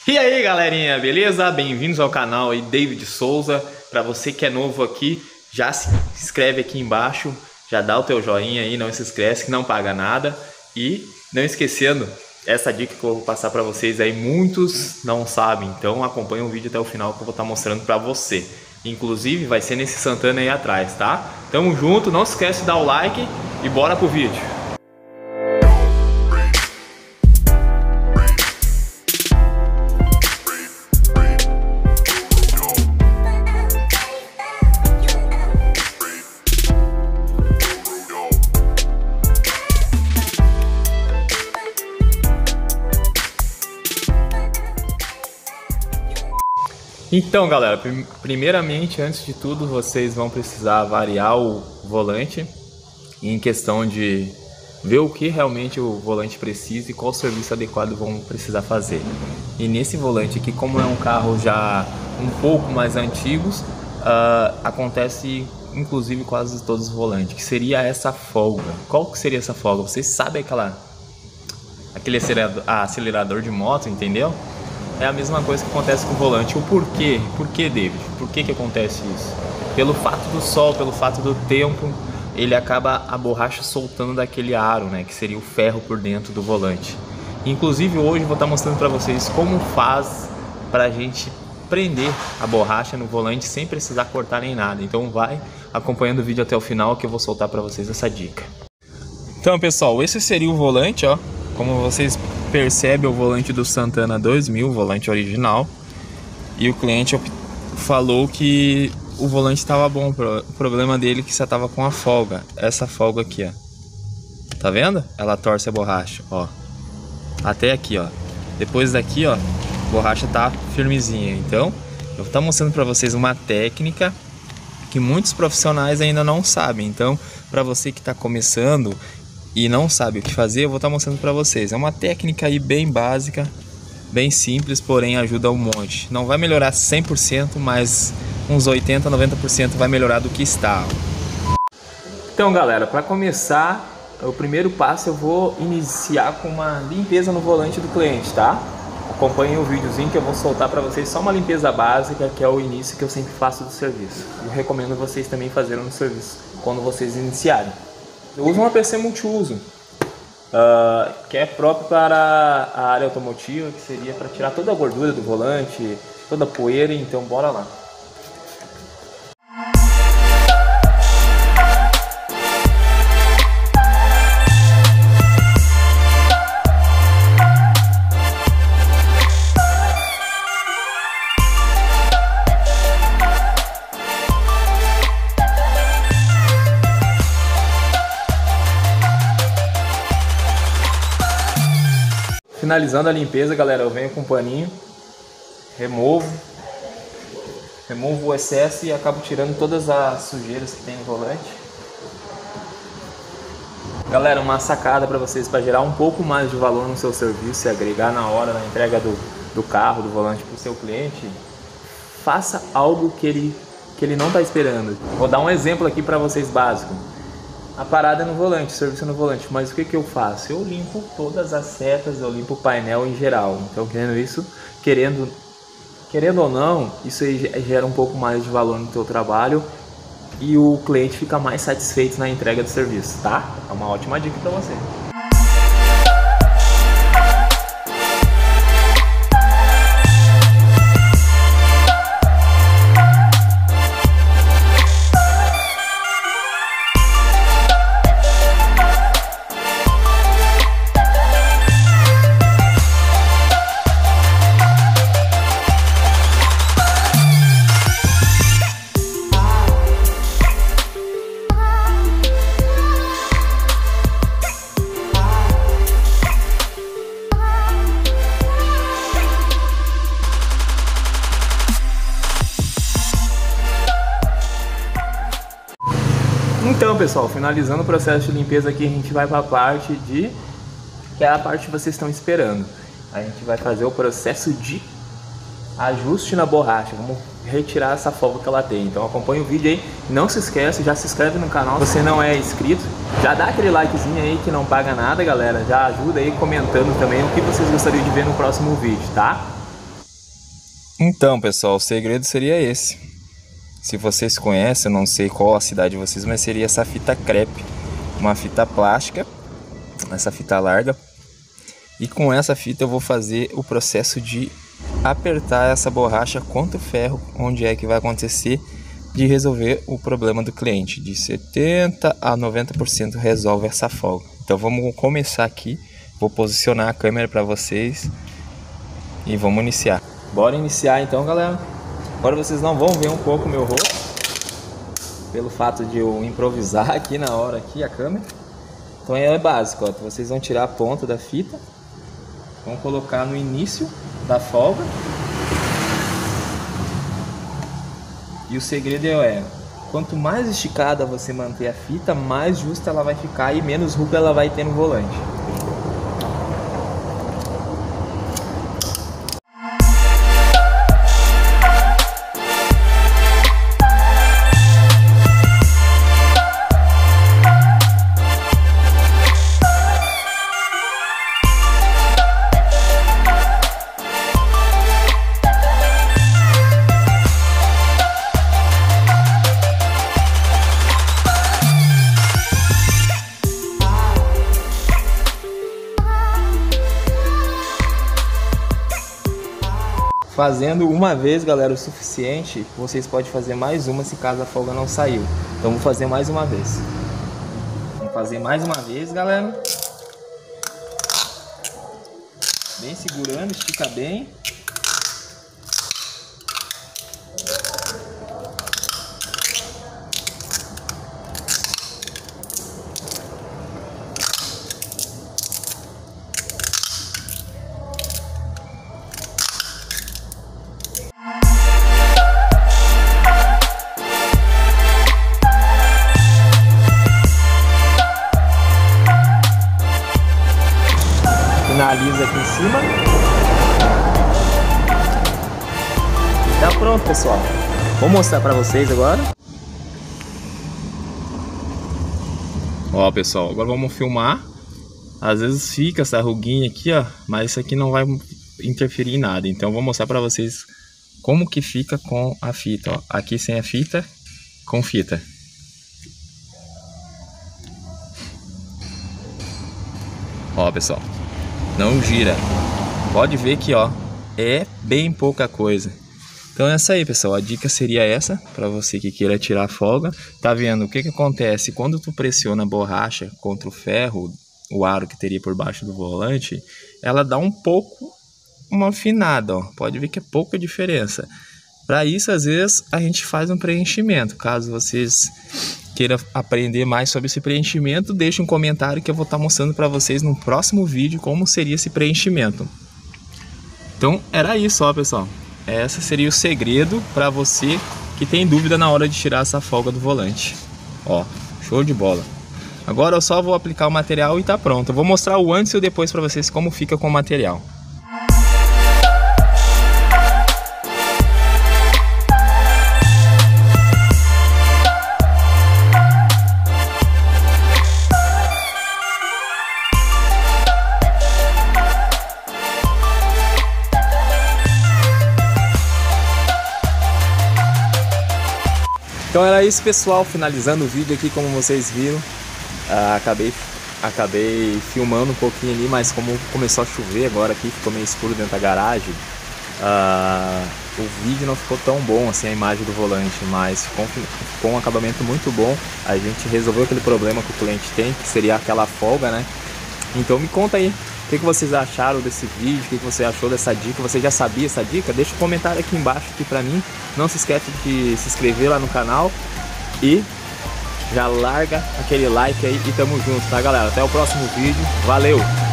E aí galerinha, beleza? Bem-vindos ao canal aí, David Souza. Para você que é novo aqui, já se inscreve aqui embaixo, já dá o teu joinha aí, não se esquece que não paga nada. E não esquecendo, essa dica que eu vou passar para vocês aí, muitos não sabem, então acompanha o vídeo até o final que eu vou estar mostrando para você. Inclusive vai ser nesse Santana aí atrás, tá? Tamo junto, não se esquece de dar o like e bora pro vídeo. Então galera, primeiramente, antes de tudo, vocês vão precisar variar o volante em questão de ver o que realmente o volante precisa e qual serviço adequado vão precisar fazer. E nesse volante aqui, como é um carro já um pouco mais antigos, acontece inclusive quase todos os volantes, que seria essa folga. Qual que seria essa folga? Vocês sabem aquele acelerador de moto, entendeu? É a mesma coisa que acontece com o volante. O porquê? Por que, David? Por que acontece isso? Pelo fato do sol, pelo fato do tempo, ele acaba a borracha soltando daquele aro, né? Que seria o ferro por dentro do volante. Inclusive hoje eu vou estar mostrando para vocês como faz para a gente prender a borracha no volante sem precisar cortar nem nada. Então vai acompanhando o vídeo até o final que eu vou soltar para vocês essa dica. Então pessoal, esse seria o volante, ó. Como vocês percebem, o volante do Santana 2000, o volante original. E o cliente falou que o volante estava bom. O problema dele é que só estava com a folga. Essa folga aqui, ó. Tá vendo? Ela torce a borracha, ó. Até aqui, ó. Depois daqui, ó, a borracha tá firmezinha. Então, eu vou estar mostrando para vocês uma técnica que muitos profissionais ainda não sabem. Então, para você que está começando e não sabe o que fazer, eu vou estar mostrando para vocês. É uma técnica aí bem básica, bem simples, porém ajuda um monte. Não vai melhorar 100%, mas uns 80, 90% vai melhorar do que está. Então galera, para começar, o primeiro passo eu vou iniciar com uma limpeza no volante do cliente, tá? Acompanhem o videozinho que eu vou soltar para vocês só uma limpeza básica, que é o início que eu sempre faço do serviço. Eu recomendo vocês também fazerem no serviço quando vocês iniciarem. Eu uso uma PC multiuso, que é próprio para a área automotiva, que seria para tirar toda a gordura do volante, toda a poeira, então bora lá. Finalizando a limpeza, galera, eu venho com um paninho, removo o excesso e acabo tirando todas as sujeiras que tem no volante. Galera, uma sacada para vocês, para gerar um pouco mais de valor no seu serviço e agregar na hora, na entrega do carro, do volante para o seu cliente, faça algo que ele não está esperando. Vou dar um exemplo aqui para vocês básico. A parada é no volante, o serviço é no volante, mas o que eu faço? Eu limpo todas as setas, eu limpo o painel em geral. Então, querendo ou não, isso aí gera um pouco mais de valor no teu trabalho e o cliente fica mais satisfeito na entrega do serviço, tá? É uma ótima dica para você. Então pessoal, finalizando o processo de limpeza aqui, a gente vai para a parte que é a parte que vocês estão esperando. A gente vai fazer o processo de ajuste na borracha. Vamos retirar essa folga que ela tem. Então acompanha o vídeo aí. Não se esquece, já se inscreve no canal. Se você não é inscrito, já dá aquele likezinho aí que não paga nada, galera. Já ajuda aí comentando também o que vocês gostariam de ver no próximo vídeo, tá? Então, pessoal, o segredo seria esse. Se vocês conhecem, eu não sei qual a cidade de vocês, mas seria essa fita crepe, uma fita plástica, essa fita larga. E com essa fita eu vou fazer o processo de apertar essa borracha contra o ferro, onde é que vai acontecer de resolver o problema do cliente. De 70 a 90% resolve essa folga. Então vamos começar aqui, vou posicionar a câmera para vocês e vamos iniciar. Bora iniciar então, galera. Agora vocês não vão ver um pouco o meu rosto, pelo fato de eu improvisar aqui na hora aqui a câmera. Então é básico, ó. Vocês vão tirar a ponta da fita, vão colocar no início da folga. E o segredo é, quanto mais esticada você manter a fita, mais justa ela vai ficar e menos ruga ela vai ter no volante. Fazendo uma vez, galera, o suficiente, vocês podem fazer mais uma se caso a folga não saiu. Então vou fazer mais uma vez. Vamos fazer mais uma vez, galera. Bem segurando, estica bem. Finaliza aqui em cima. Tá pronto, pessoal. Vou mostrar pra vocês agora. Ó, pessoal, agora vamos filmar. Às vezes fica essa ruguinha aqui, ó, mas isso aqui não vai interferir em nada. Então vou mostrar pra vocês como que fica com a fita, ó. Aqui sem a fita, com fita. Ó, pessoal, não gira. Pode ver que, ó, é bem pouca coisa. Então é essa aí, pessoal. A dica seria essa, para você que queira tirar a folga. Tá vendo o que que acontece quando tu pressiona a borracha contra o ferro, o aro que teria por baixo do volante, ela dá um pouco uma afinada, ó. Pode ver que é pouca diferença. Para isso, às vezes, a gente faz um preenchimento. Caso vocês queiram aprender mais sobre esse preenchimento, deixe um comentário que eu vou estar mostrando para vocês no próximo vídeo como seria esse preenchimento. Então, era isso, ó, pessoal. Esse seria o segredo para você que tem dúvida na hora de tirar essa folga do volante. Ó, show de bola. Agora eu só vou aplicar o material e tá pronto. Eu vou mostrar o antes e o depois para vocês como fica com o material. Então era isso, pessoal, finalizando o vídeo aqui, como vocês viram, acabei filmando um pouquinho ali, mas como começou a chover agora aqui, ficou meio escuro dentro da garagem, o vídeo não ficou tão bom assim, a imagem do volante, mas ficou um acabamento muito bom. A gente resolveu aquele problema que o cliente tem, que seria aquela folga, né? Então me conta aí, o que vocês acharam desse vídeo, o que você achou dessa dica, você já sabia essa dica? Deixa um comentário aqui embaixo aqui pra mim, não se esquece de se inscrever lá no canal e já larga aquele like aí e tamo junto, tá, galera? Até o próximo vídeo, valeu!